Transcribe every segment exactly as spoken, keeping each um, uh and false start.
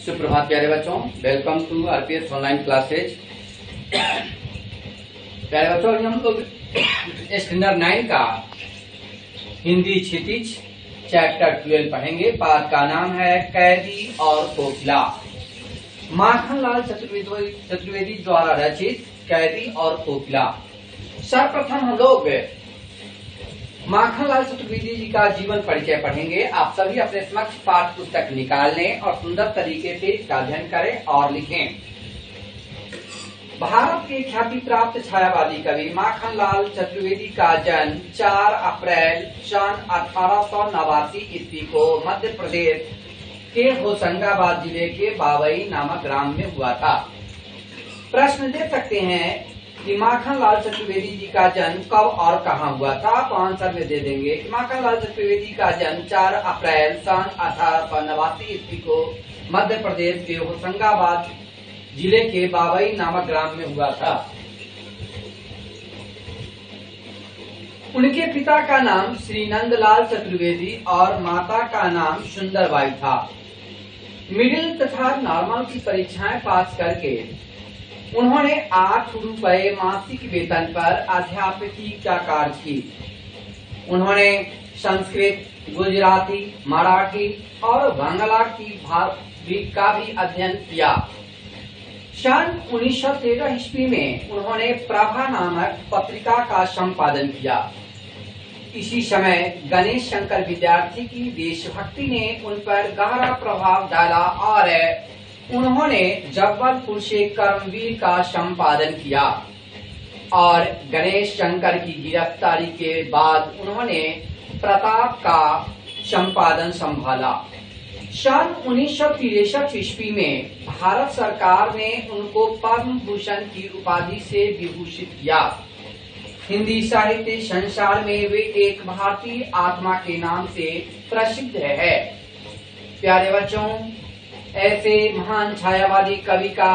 सुप्रभात प्यारे बच्चों, welcome to RPS online classes. प्यारे बच्चों, हम लोग स्टैंडर्ड नाइन का हिंदी क्षितिज चैप्टर ट्वेल्व पढ़ेंगे। पाठ का नाम है कैदी और कोकिला। माखनलाल चतुर्वेदी चतुर्वेदी द्वारा रचित कैदी और कोकिला। सर्वप्रथम हम लोग माखनलाल चतुर्वेदी जी का जीवन परिचय पढ़ेंगे। आप सभी अपने समक्ष पाठ पुस्तक निकाल लें और सुंदर तरीके से इसका अध्ययन करें और लिखें। भारत के ख्याति प्राप्त छायावादी कवि माखनलाल चतुर्वेदी का जन्म चार अप्रैल सन अठारह सौ नवासी ईस्वी को मध्य प्रदेश के होशंगाबाद जिले के बावई नामक ग्राम में हुआ था। प्रश्न दे सकते हैं कि माखनलाल चतुर्वेदी जी का जन्म कब और कहाँ हुआ था। आप आंसर में दे देंगे कि माखनलाल चतुर्वेदी का जन्म चार अप्रैल सन अठारह सौ नवासी ईस्वी को मध्य प्रदेश के होशंगाबाद जिले के बावई नामक ग्राम में हुआ था। उनके पिता का नाम श्री नंदलाल चतुर्वेदी और माता का नाम सुंदरबाई था। मिडिल तथा नॉर्मल की परीक्षाएं पास करके उन्होंने आठ रुपए मासिक वेतन पर अध्यापकी का कार्य की। उन्होंने संस्कृत, गुजराती, मराठी और बांग्ला की भाषा का भी अध्ययन किया। सन उन्नीस सौ तेरह ईस्वी में उन्होंने प्रभा नामक पत्रिका का संपादन किया। इसी समय गणेश शंकर विद्यार्थी की देशभक्ति ने उन पर गहरा प्रभाव डाला और उन्होंने जबलपुर से कर्मवीर का संपादन किया और गणेश शंकर की गिरफ्तारी के बाद उन्होंने प्रताप का संपादन संभाला। सन उन्नीस सौ तिरसठ ईस्वी में भारत सरकार ने उनको पद्म भूषण की उपाधि से विभूषित किया। हिंदी साहित्य संसार में वे एक भारतीय आत्मा के नाम से प्रसिद्ध है। प्यारे बच्चों, ऐसे महान छायावादी कवि का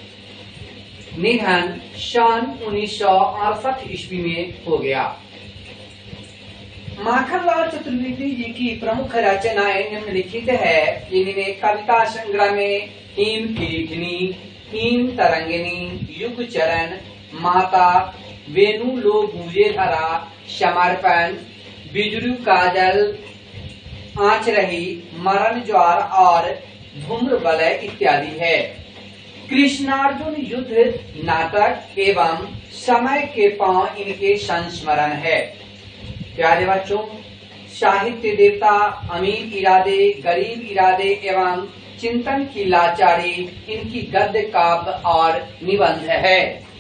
निधन सन उन्नीस सौ अड़सठ ईस्वी में हो गया। माखनलाल चतुर्वेदी जी की प्रमुख रचनाएं निम्नलिखित है। इनमें कविता संग्रह में हिम किरीटिनी, हिम तरंगिनी, युग चरण, माता, वेणु लो गूंजे धरा, समर्पण, बिजरू काजल, आँच रही, मरण ज्वार और धूम्र वलय इत्यादि है। कृष्णार्जुन युद्ध नाटक एवं समय के पांव इनके संस्मरण है। प्यारे बच्चों, साहित्य देवता अमीर इरादे, गरीब इरादे एवं चिंतन की लाचारी इनकी गद्य काव्य और निबंध है।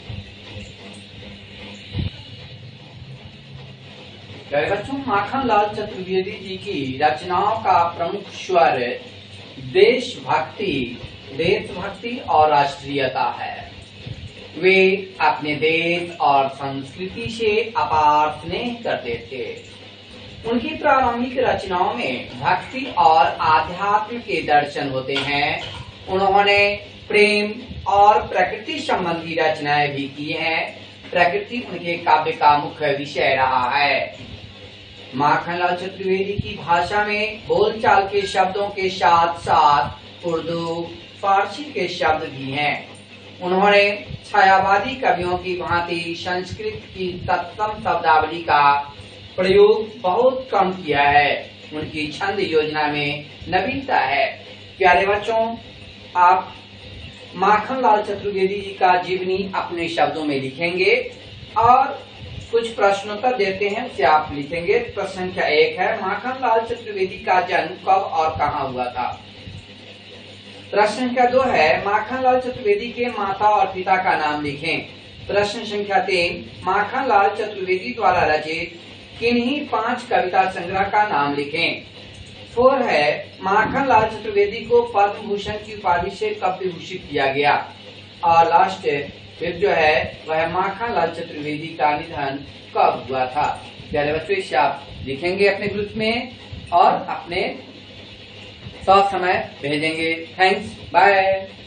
प्यारे बच्चों, माखनलाल चतुर्वेदी जी की रचनाओं का प्रमुख स्वर देशभक्ति देशभक्ति और राष्ट्रीयता है। वे अपने देश और संस्कृति से अपार स्नेह करते थे। उनकी प्रारंभिक रचनाओं में भक्ति और आध्यात्म के दर्शन होते हैं। उन्होंने प्रेम और प्रकृति संबंधी रचनाएं भी की हैं। प्रकृति उनके काव्य का मुख्य विषय रहा है। माखनलाल चतुर्वेदी की भाषा में बोलचाल के शब्दों के साथ साथ उर्दू, फारसी के शब्द भी हैं। उन्होंने छायावादी कवियों की भांति संस्कृत की तत्सम शब्दावली का प्रयोग बहुत कम किया है। उनकी छंद योजना में नवीनता है। प्यारे बच्चों, आप माखनलाल चतुर्वेदी जी का जीवनी अपने शब्दों में लिखेंगे और कुछ प्रश्नोत्तर देते हैं, उसे आप लिखेंगे। प्रश्न संख्या एक है, माखनलाल चतुर्वेदी का जन्म कब और कहाँ हुआ था। प्रश्न संख्या दो है, माखनलाल चतुर्वेदी के माता और पिता का नाम लिखें। प्रश्न संख्या तीन, माखनलाल चतुर्वेदी द्वारा रचित किन्हीं पांच कविता संग्रह का नाम लिखें। फोर है, माखनलाल चतुर्वेदी को पद्म भूषण की उपाधि से कब विभूषित किया गया। और लास्ट फिर जो है वह माखनलाल चतुर्वेदी का निधन कब हुआ था। प्यारे बच्चों, इसे आप लिखेंगे अपने ग्रुप में और अपने सब समय भेजेंगे। Thanks, bye.